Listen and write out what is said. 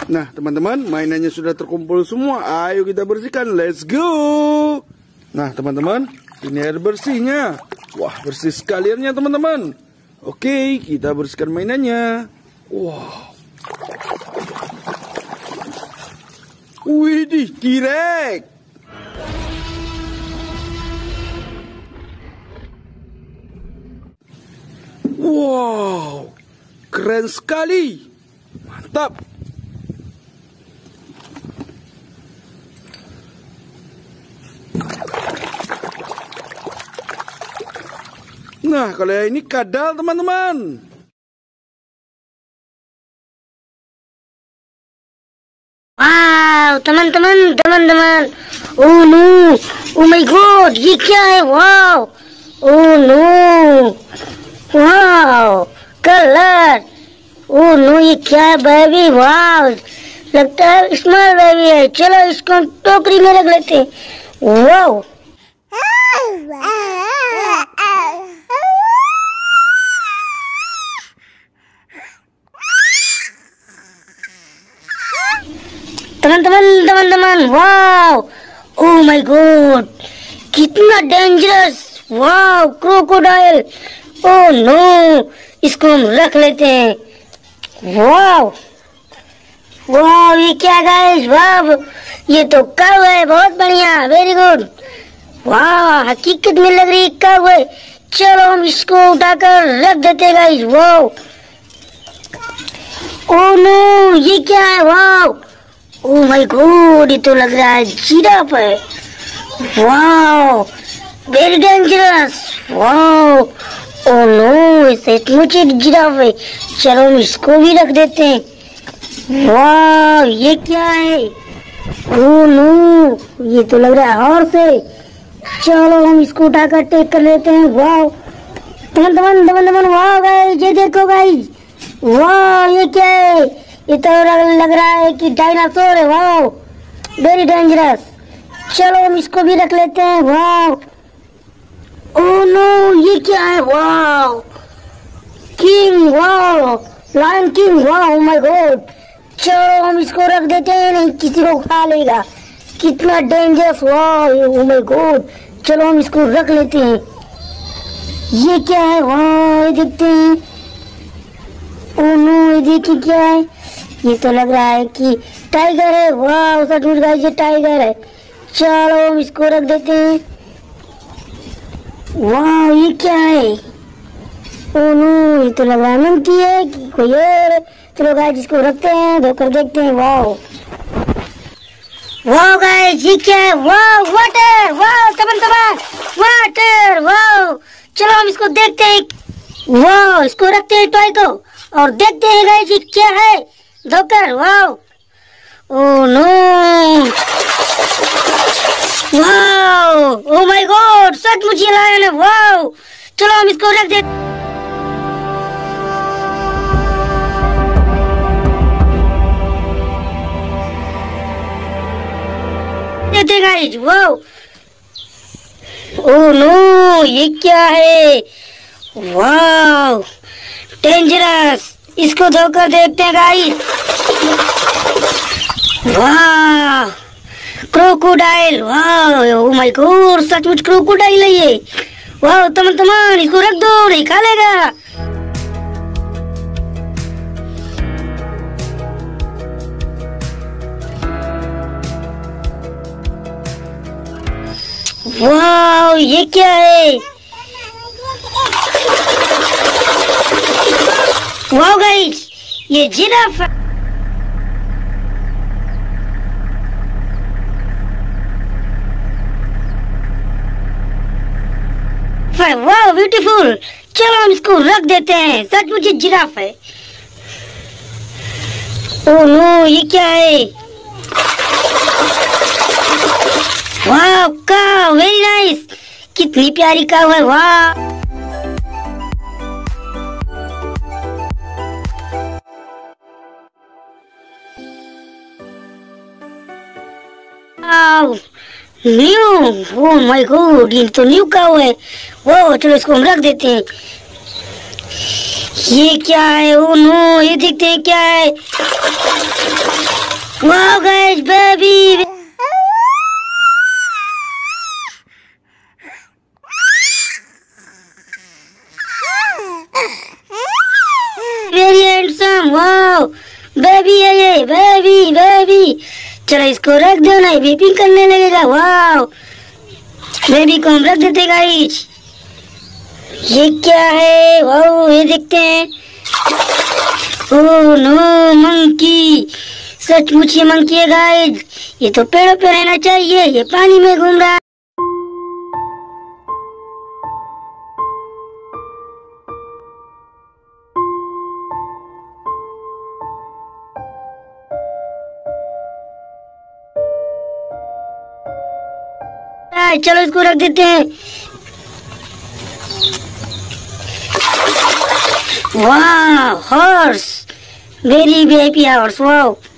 Nah, teman-teman, mainannya sudah terkumpul semua. Ayo kita bersihkan. Let's go. Nah, teman-teman, ini air bersihnya. Wah, bersih sekaliannya, teman-teman. Oke, kita bersihkan mainannya. Wow. Widih, T-Rex. Wow, keren sekali. Mantap. Nah, kalau yang ini kadal, teman-teman. Wow, teman-teman. Oh no, oh my god, ये क्या है? Wow, oh no, wow, colour, oh no, ये क्या है baby? वाव, लगता है small baby है। चलो इसको हम टोकरी में रख लेते हैं। Wow, teman-teman, wow, oh my god, कितना dangerous, wow, crocodile, oh no, इसको हम रख लेते हैं। वाव, वाव, ये क्या गाइस? वाव, ये तो कौ है, बहुत बढ़िया, वेरी गुड। वाह, हकीकत में लग रही है कौ है। चलो हम इसको उठाकर रख देते हैं गाइस। वाव, ओह नो, ये क्या है? वाव, ओह माय गॉड, ये तो लग रहा है जिराफ है। Wow, very dangerous. Wow, oh no, सचमुच जिराफ है। चलो हम इसको भी रख देते हैं। वाह, ये क्या है? ओह नो, ये तो लग रहा है हॉर्स है। चलो हम इसको उठाकर टेक कर लेते हैं। वाह, teman-teman, वाह गाइस, ये देखो गाइस। वाह, ये क्या है? ये तो लग रहा है कि डायनासोर है। वाह, वेरी डेंजरस। चलो हम इसको भी रख लेते हैं। वाह, ओह नो, ये क्या है? वाह, किंग, वाह, लायन किंग, वाह, ओह माय गॉड। चलो हम इसको रख देते हैं, नहीं किसी को खा लेगा। कितना डेंजरस, वाह, ओह माय गॉड। चलो हम इसको रख लेते हैं। ये क्या है? वाह, ये देखते हैं। ओह नो, ये देखिए क्या है? ये तो लग रहा है कि टाइगर है। वाह, सचमुच गाइस, ये टाइगर है। चलो हम इसको रख देते हैं। वाह, ये क्या है? ओह नो, ये तो लग रहा है मंकी है कि कोई और। चलो गाइस, इसको रखते हैं, धोकर देखते हैं। वाह, वाह गाइस, ये क्या है? वाह, वाटर, वाह teman-teman, वाटर, वाह। चलो हम इसको देखते हैं। वाह, इसको रखते हैं टॉय को और देखते हैं गाइस ये क्या है धोकर। वाह, ओह नो, वाह, ओह माय गॉड, सचमुच ये लायन है। वाह, चलो हम इसको रख देते हैं गाइस। वाह, ओह नो, ये क्या है? वाह, डेंजरस। इसको धोकर देखते हैं गाइस। वाह, क्रोकोडाइल, वाह, ओह माय गॉड, सचमुच क्रोकोडाइल है ये। वाह, teman-teman, इसको रख दो, नहीं खा लेगा। वाह, ये क्या है? वाह गाइस, ये जिराफ है। वाह, ब्यूटीफुल। चलो हम इसको रख देते हैं, सचमुच ये जिराफ है। ओह नो, ये क्या है? वाह, काऊ, वेरी नाइस। कितनी प्यारी काऊ है। वाह, न्यू, ओह माय गॉड, ये तो न्यू काऊ है। वो चलो इसको हम रख देते हैं। ये क्या है? ओ नो, ये देखते हैं क्या है। Wow guys, baby. Very handsome. Wow, baby है ये, बेबी बेबी। चलो इसको रख दो ना, बेबी करने लगेगा। वाओ, बेबी को हम रख देते गाइस। ये क्या है? वाओ, ये देखते हैं। Oh no, monkey. सचमुच ये मंकी है गाइस। ये तो पेड़ों पे रहना चाहिए, ये पानी में घूम रहा है। चलो इसको रख देते हैं। वाह, horse, very VIP horse. Wow.